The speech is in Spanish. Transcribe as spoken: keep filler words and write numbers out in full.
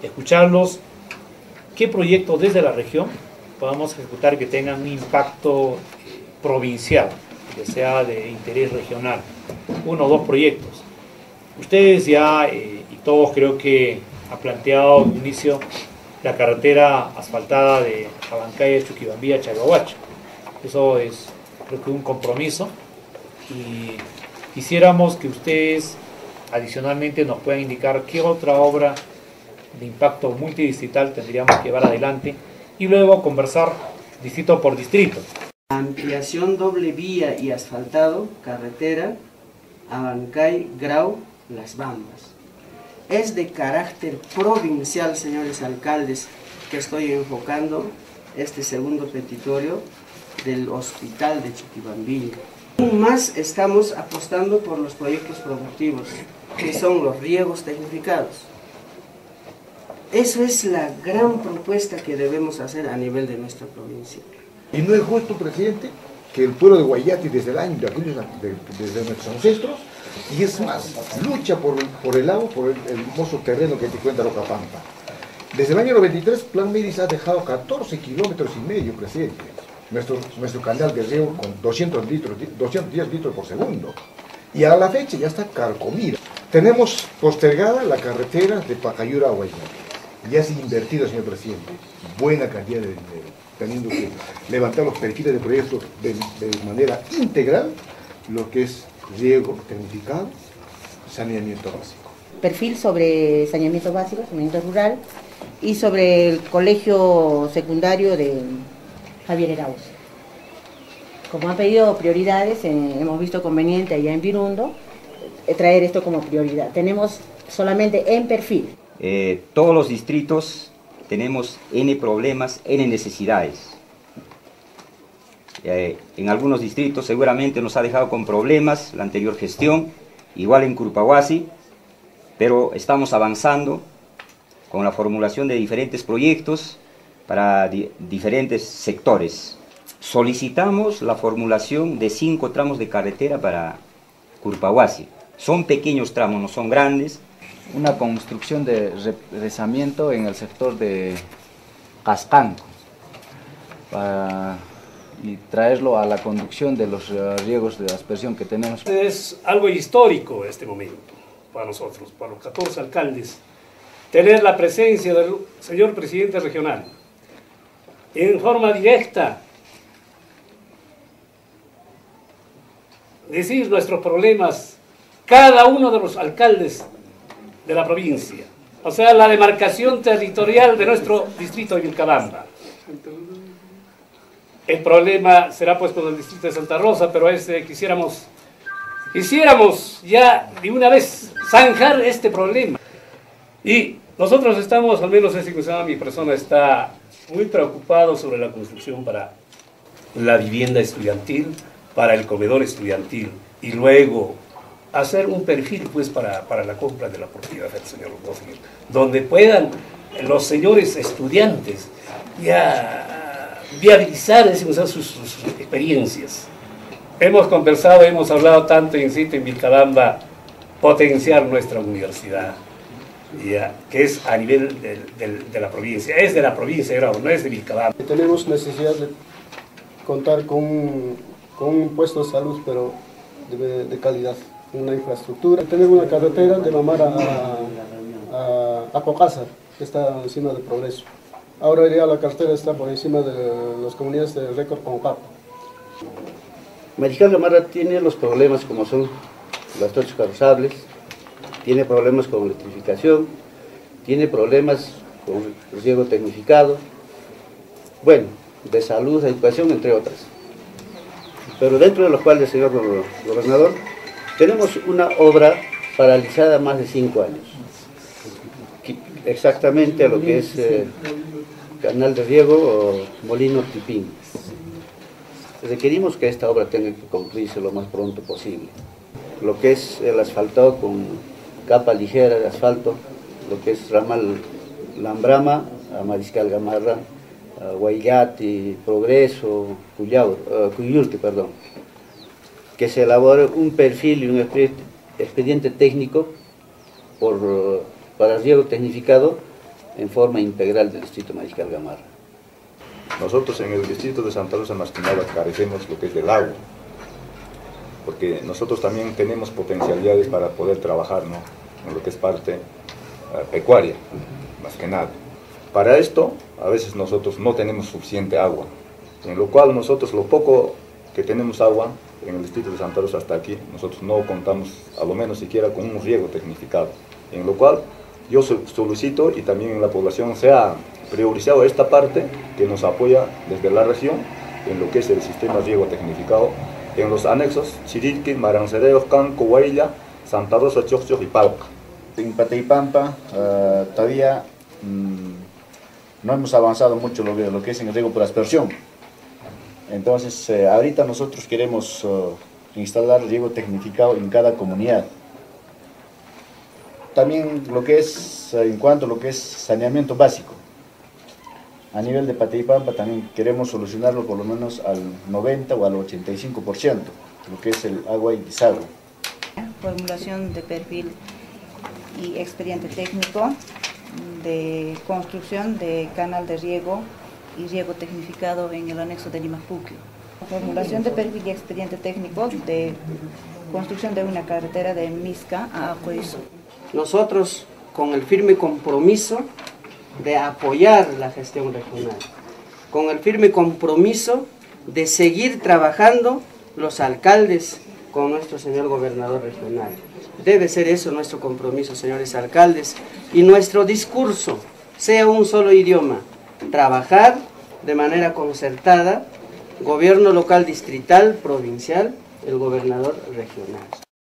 escucharlos qué proyectos desde la región podamos ejecutar que tengan un impacto provincial, que sea de interés regional, uno o dos proyectos. Ustedes ya, eh, y todos creo que han planteado de inicio la carretera asfaltada de Abancay, Chuquibambilla, Chagahuacho. Eso es, creo que un compromiso, y quisiéramos que ustedes adicionalmente nos puedan indicar qué otra obra de impacto multidistrital tendríamos que llevar adelante y luego conversar distrito por distrito. Ampliación doble vía y asfaltado, carretera, Abancay, Grau, Las Bambas. Es de carácter provincial, señores alcaldes, que estoy enfocando este segundo petitorio del hospital de Chuquibambilla. Aún más estamos apostando por los proyectos productivos, que son los riegos tecnificados. Eso es la gran propuesta que debemos hacer a nivel de nuestra provincia. Y no es justo, presidente, que el pueblo de Guayati desde el año de aquellos, de, desde nuestros ancestros, y es más, lucha por, por el agua, por el, el hermoso terreno que te cuenta Locapampa. Desde el año noventa y tres, Plan Medis ha dejado catorce kilómetros y medio, presidente. Nuestro, nuestro canal de riego con doscientos litros, doscientos diez litros por segundo. Y a la fecha ya está carcomida. Tenemos postergada la carretera de Pacayura a Guayati. Ya se ha invertido, señor presidente, buena cantidad de dinero, teniendo que levantar los perfiles de proyectos de, de manera integral, lo que es riego tecnificado, saneamiento básico. Perfil sobre saneamiento básico, saneamiento rural, y sobre el colegio secundario de Javier Erauz. Como han pedido prioridades, eh, hemos visto conveniente allá en Virundo eh, traer esto como prioridad. Tenemos solamente en perfil. Eh, todos los distritos tenemos N problemas, N necesidades. Eh, en algunos distritos seguramente nos ha dejado con problemas la anterior gestión, igual en Curpahuasi, pero estamos avanzando con la formulación de diferentes proyectos para di diferentes sectores. Solicitamos la formulación de cinco tramos de carretera para Curpahuasi. Son pequeños tramos, no son grandes. Una construcción de represamiento en el sector de Cascanco para, y traerlo a la conducción de los uh, riegos de aspersión que tenemos. Es algo histórico este momento para nosotros, para los catorce alcaldes, tener la presencia del señor presidente regional en forma directa, decir nuestros problemas, cada uno de los alcaldes de la provincia, o sea, la demarcación territorial de nuestro distrito de Vilcabamba. El problema será pues con el distrito de Santa Rosa, pero este quisiéramos, quisiéramos ya de una vez zanjar este problema. Y nosotros estamos, al menos es que mi persona está muy preocupado sobre la construcción para la vivienda estudiantil, para el comedor estudiantil, y luego hacer un perfil pues para, para la compra de la propiedad del señor Bosniak, donde puedan los señores estudiantes ya viabilizar decimos, sus, sus experiencias. Hemos conversado, hemos hablado tanto in situ en Vilcabamba, potenciar nuestra universidad, ya, que es a nivel de, de, de la provincia, es de la provincia de Grau, no es de Vilcabamba. Tenemos necesidad de contar con, con un puesto de salud, pero de, de calidad. Una infraestructura, tener una carretera de Mamar a, a, a Pocázar, que está encima de Progreso. Ahora ya la carretera está por encima de las comunidades de récord con Papa. Mariscal Gamarra tiene los problemas como son los trochos carrozables, tiene problemas con electrificación, tiene problemas con riego tecnificado, bueno, de salud, de educación, entre otras. Pero dentro de los cuales, señor gobernador, tenemos una obra paralizada más de cinco años, exactamente a lo que es eh, canal de riego o molino Tipín. Requerimos que esta obra tenga que concluirse lo más pronto posible. Lo que es el asfaltado con capa ligera de asfalto, lo que es ramal Lambrama, a Mariscal Gamarra, a Guayati, Progreso, Cuyao, uh, Cuyurte, perdón. Que se elabore un perfil y un expediente técnico por, para riego tecnificado en forma integral del distrito Mariscal Gamarra. Nosotros en el distrito de Santa Rosa más que nada carecemos lo que es del agua, porque nosotros también tenemos potencialidades para poder trabajar, ¿no?, en lo que es parte uh, pecuaria, más que nada. Para esto, a veces nosotros no tenemos suficiente agua, en lo cual nosotros lo poco que tenemos agua en el distrito de Santa Rosa hasta aquí, nosotros no contamos a lo menos siquiera con un riego tecnificado, en lo cual yo solicito y también en la población se ha priorizado esta parte que nos apoya desde la región en lo que es el sistema riego tecnificado en los anexos Chiriqui, Marancereos, Canco, Huaylla, Santa Rosa, Choxchox y Palca. En Pataypampa uh, todavía mmm, no hemos avanzado mucho lo que, lo que es en el riego por aspersión. Entonces eh, ahorita nosotros queremos uh, instalar riego tecnificado en cada comunidad. También lo que es, en cuanto a lo que es saneamiento básico, a nivel de Pataypampa también queremos solucionarlo por lo menos al noventa o al ochenta y cinco por ciento, lo que es el agua y desagüe. Formulación de perfil y expediente técnico de construcción de canal de riego y riego tecnificado en el anexo de Limapuquio. Formulación de perfil y expediente técnico de construcción de una carretera de Misca a Acueso. Nosotros, con el firme compromiso de apoyar la gestión regional, con el firme compromiso de seguir trabajando los alcaldes con nuestro señor gobernador regional. Debe ser eso nuestro compromiso, señores alcaldes, y nuestro discurso sea un solo idioma: trabajar de manera concertada, gobierno local distrital, provincial, el gobernador regional.